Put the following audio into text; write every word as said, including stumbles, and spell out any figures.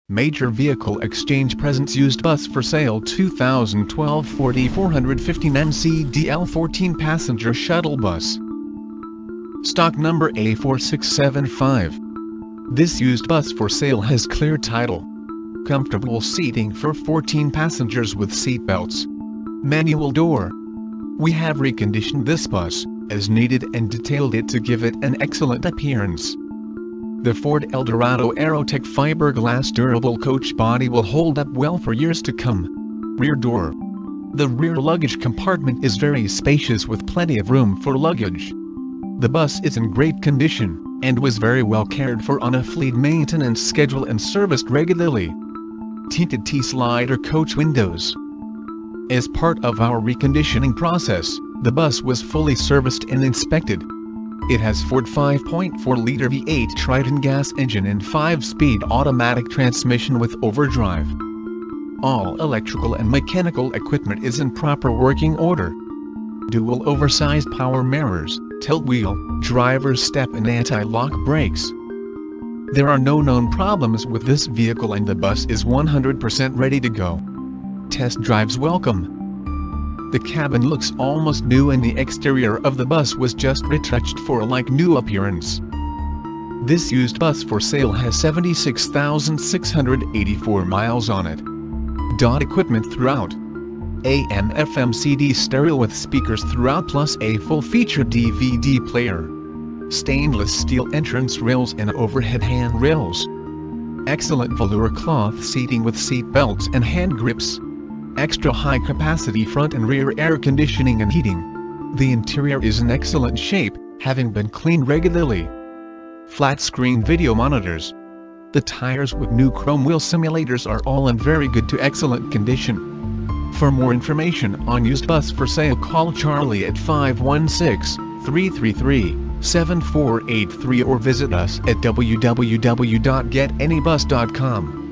Major Vehicle Exchange presents used bus for sale two thousand twelve Ford E four fifty Non C D L fourteen passenger shuttle bus. Stock number E four six seven five. This used bus for sale has clear title. Comfortable seating for fourteen passengers with seat belts. Manual door. We have reconditioned this bus, as needed, and detailed it to give it an excellent appearance. The Ford Eldorado Aerotech fiberglass durable coach body will hold up well for years to come. Rear door. The rear luggage compartment is very spacious with plenty of room for luggage. The bus is in great condition, and was very well cared for on a fleet maintenance schedule and serviced regularly. Tinted T-slider coach windows. As part of our reconditioning process, the bus was fully serviced and inspected. It has Ford five point four liter V eight Triton gas engine and five speed automatic transmission with overdrive. All electrical and mechanical equipment is in proper working order. Dual oversized power mirrors, tilt wheel, driver's step and anti-lock brakes. There are no known problems with this vehicle and the bus is one hundred percent ready to go. Test drives welcome. The cabin looks almost new and the exterior of the bus was just retouched for a like-new appearance. This used bus for sale has seventy-six thousand six hundred eighty-four miles on it. Dot equipment throughout. A M F M C D stereo with speakers throughout plus a full-featured D V D player. Stainless steel entrance rails and overhead handrails. Excellent velour cloth seating with seat belts and hand grips. Extra high capacity front and rear air conditioning and heating. The interior is in excellent shape, having been cleaned regularly. Flat screen video monitors. The tires with new chrome wheel simulators are all in very good to excellent condition. For more information on used bus for sale, call Charlie at five one six, three three three, seven four eight three or visit us at w w w dot get any bus dot com.